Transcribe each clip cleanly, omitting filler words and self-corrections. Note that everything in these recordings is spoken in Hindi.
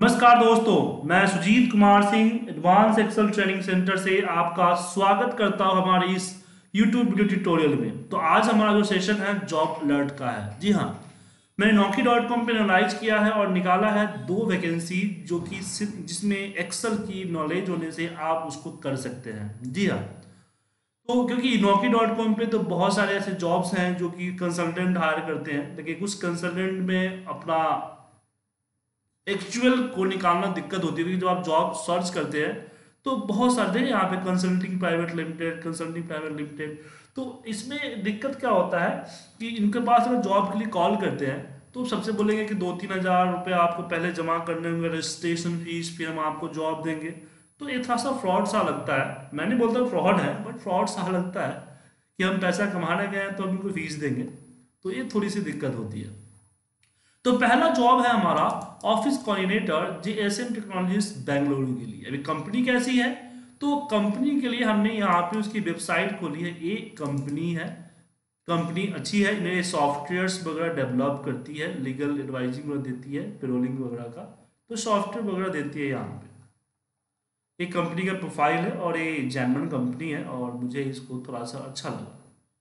नमस्कार दोस्तों, मैं Sujeet Kumar Singh advance Excel training centre से आपका स्वागत करता हूं हमारे इस YouTube वीडियो ट्यूटोरियल में। तो आज हमारा जो सेशन है जॉब अलर्ट का है। जी हाँ, मैंने Naukri.com पे एनालाइज किया है और निकाला है दो वैकेंसी जो कि जिसमें एक्सेल की नॉलेज होने से आप उसको कर सकते हैं। जी हाँ, तो क्योंकि Naukri.com पे तो बहुत सारे ऐसे जॉब्स हैं जो कि कंसल्टेंट हायर करते हैं, लेकिन कुछ कंसल्टेंट में अपना एक्चुअल को निकालना दिक्कत होती है। क्योंकि जब आप जॉब सर्च करते हैं तो बहुत सारे हैं यहाँ पे consulting private limited, consulting private limited. तो इसमें दिक्कत क्या होता है कि इनके पास अगर जॉब के लिए कॉल करते हैं तो सबसे बोलेंगे कि 2-3 हज़ार रुपये आपको पहले जमा करने होंगे, रजिस्ट्रेशन फीस, फिर हम आपको जॉब देंगे। तो ये थोड़ा सा फ्रॉड सा लगता है। मैं नहीं बोलता फ्रॉड है, बट फ्रॉड सा लगता है कि हम पैसा कमाने गए हैं तो हम इनको फीस देंगे। तो ये थोड़ी सी दिक्कत होती है। तो पहला जॉब है हमारा office coordinator JSM technologies Bengaluru के लिए। अभी कंपनी कैसी है, तो कंपनी के लिए हमने यहाँ पे उसकी वेबसाइट खोली है। ये कंपनी है, कंपनी अच्छी है। इन्हें सॉफ्टवेयर्स वगैरह डेवलप करती है, लीगल एडवाइजिंग वगैरह देती है, पेरोलिंग वगैरह का तो सॉफ्टवेयर वगैरह देती है यहाँ पे। एक कंपनी का प्रोफाइल है और ये जेन्युइन कंपनी है और मुझे इसको थोड़ा सा अच्छा लगा।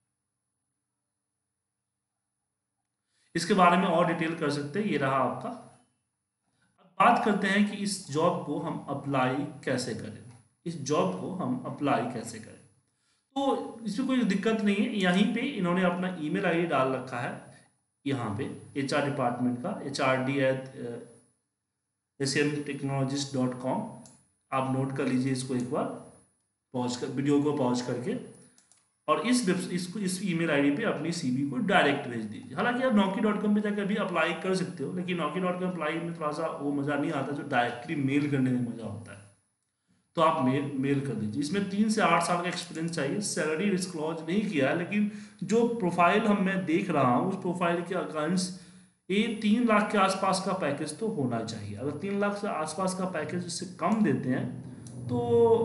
इसके बारे में और डिटेल कर सकते हैं, ये रहा आपका। अब बात करते हैं कि इस जॉब को हम अप्लाई कैसे करें। इस जॉब को हम अप्लाई कैसे करें, तो इसमें कोई दिक्कत नहीं है। यहीं पे इन्होंने अपना ईमेल आईडी डाल रखा है, यहाँ पे HR डिपार्टमेंट का HRD@smtechnologist.com। आप नोट कर लीजिए इसको एक बार, पॉज कर वीडियो को पॉज करके, और इस ईमेल आईडी पे अपनी CV को डायरेक्ट भेज दीजिए। हालांकि आप Naukri.com पे जाकर भी अप्लाई कर सकते हो, लेकिन Naukri.com अप्लाई में थोड़ा सा वो मज़ा नहीं आता जो डायरेक्टली मेल करने में मज़ा होता है। तो आप मेल कर दीजिए। इसमें 3 से 8 साल का एक्सपीरियंस चाहिए। सैलरी डिस्क्लोज नहीं किया है, लेकिन जो प्रोफाइल मैं देख रहा हूँ उस प्रोफाइल के अकाउंट्स ये 3 लाख के आसपास का पैकेज तो होना चाहिए। अगर 3 लाख से आसपास का पैकेज इससे कम देते हैं तो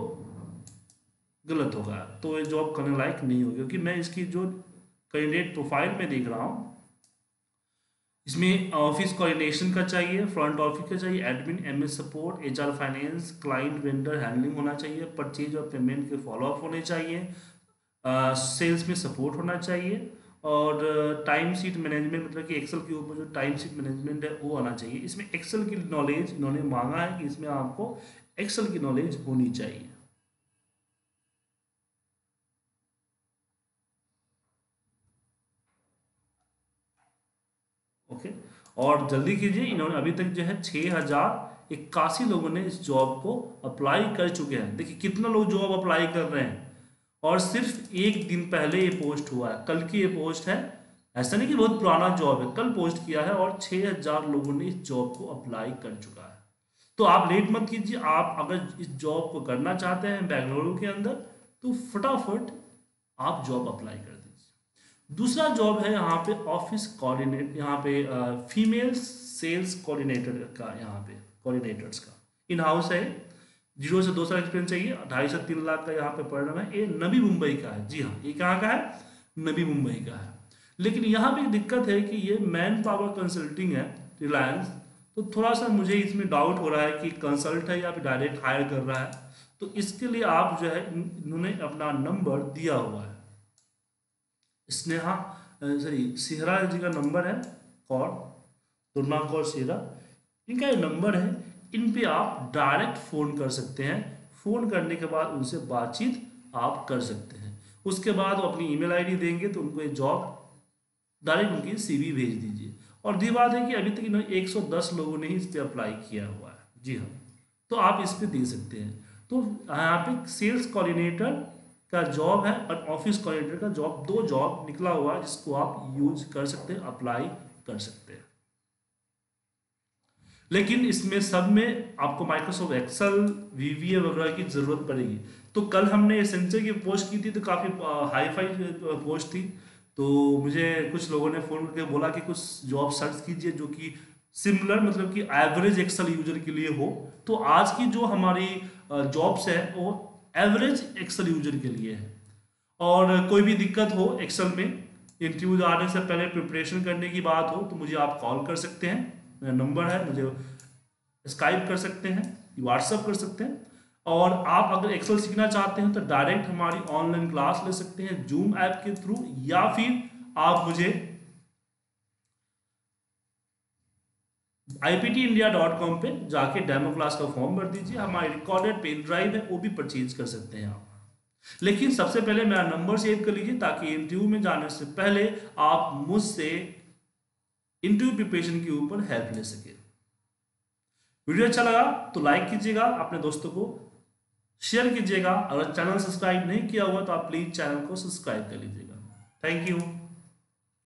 गलत होगा, तो ये जॉब करने लायक नहीं होगी। क्योंकि मैं इसकी जो कैंडिडेट प्रोफाइल में देख रहा हूँ इसमें ऑफिस कोऑर्डिनेशन का चाहिए, फ्रंट ऑफिस का चाहिए, admin, MS support, HR finance, client vendor handling होना चाहिए, परचेज और पेमेंट के फॉलोअप होने चाहिए, सेल्स में सपोर्ट होना चाहिए, और टाइम शीट मैनेजमेंट, मतलब कि एक्सेल के ऊपर जो टाइम शीट मैनेजमेंट है वो आना चाहिए। इसमें एक्सेल की नॉलेज इन्होंने मांगा है कि इसमें आपको एक्सेल की नॉलेज होनी चाहिए। ओके, और जल्दी कीजिए। इन्होंने अभी तक जो है 6,081 लोगों ने इस जॉब को अप्लाई कर चुके हैं। देखिए कितना लोग जॉब अप्लाई कर रहे हैं, और सिर्फ एक दिन पहले ये पोस्ट हुआ है, कल की ये पोस्ट है। ऐसा नहीं कि बहुत पुराना जॉब है, कल पोस्ट किया है और 6,000 लोगों ने इस जॉब को अप्लाई कर चुका है। तो आप लेट मत कीजिए। आप अगर इस जॉब को करना चाहते हैं बेंगलुरु के अंदर तो फटाफट आप जॉब अप्लाई कर दीजिए। दूसरा जॉब है यहाँ पे ऑफिस कोऑर्डिनेट, यहाँ पे फीमेल सेल्स कोऑर्डिनेटर का, यहाँ पे कोऑर्डिनेटर्स का इन हाउस है। 0 से 2 साल एक्सपीरियंस चाहिए। 2.5 से 3 लाख का यहाँ पे पर annum है। ये नवी मुंबई का है। जी हाँ, ये कहाँ का है? नवी मुंबई का है। लेकिन यहाँ पे एक दिक्कत है कि ये मैन पावर कंसल्टिंग है, रिलायंस। तो थोड़ा सा मुझे इसमें डाउट हो रहा है कि कंसल्ट है या फिर डायरेक्ट हायर कर रहा है। तो इसके लिए आप जो है इन्होंने अपना नंबर दिया हुआ है। स्नेहा सॉरी सिहरा जी का नंबर है, कौर तुर्ना कौर सिहरा, इनका ये नंबर है। इन पे आप डायरेक्ट फ़ोन कर सकते हैं। फ़ोन करने के बाद उनसे बातचीत आप कर सकते हैं। उसके बाद वो अपनी ईमेल आईडी देंगे तो उनको ये जॉब डायरेक्ट उनकी CV भेज दीजिए। और दी बात है कि अभी तक इन्होंने 110 लोगों ने ही इस पर अप्लाई किया हुआ है। जी हाँ, तो आप इस पर दे सकते हैं। तो यहाँ पे सेल्स कोऑर्डिनेटर का जॉब है और ऑफिस कोऑर्डिनेटर का जॉब, दो जॉब निकला हुआ है जिसको आप यूज कर सकते हैं, अप्लाई कर सकते हैं। लेकिन इसमें सब में आपको माइक्रोसॉफ्ट एक्सेल, VBA वगैरह की ज़रूरत पड़ेगी। तो कल हमने एसेंशियल की पोस्ट की थी तो काफ़ी हाई फाई पोस्ट थी। तो मुझे कुछ लोगों ने फ़ोन करके बोला कि कुछ जॉब सर्च कीजिए जो कि सिमिलर, मतलब कि एवरेज एक्सेल यूजर के लिए हो। तो आज की जो हमारी जॉब्स है वो एवरेज एक्सेल यूजर के लिए है। और कोई भी दिक्कत हो एक्सेल में, इंटरव्यू आने से पहले प्रिपरेशन करने की बात हो, तो मुझे आप कॉल कर सकते हैं। मेरा नंबर है, मुझे स्काइप कर सकते हैं, व्हाट्सअप कर सकते हैं। और आप अगर एक्सेल सीखना चाहते हैं तो डायरेक्ट हमारी ऑनलाइन क्लास ले सकते हैं जूम ऐप के थ्रू, या फिर आप मुझे iptindia.com पे जाके डेमो क्लास का फॉर्म भर दीजिए, हमारी रिकॉर्डेड पेन ड्राइव है वो भी परचेज कर सकते हैं आप। लेकिन सबसे पहले मेरा नंबर सेव कर लीजिए ताकि इंटरव्यू में जाने से पहले आप मुझसे इंटरव्यू प्रिपरेशन के ऊपर हेल्प ले सके। वीडियो अच्छा लगा तो लाइक कीजिएगा, अपने दोस्तों को शेयर कीजिएगा। अगर चैनल सब्सक्राइब नहीं किया हुआ तो आप प्लीज चैनल को सब्सक्राइब कर लीजिएगा। Thank you.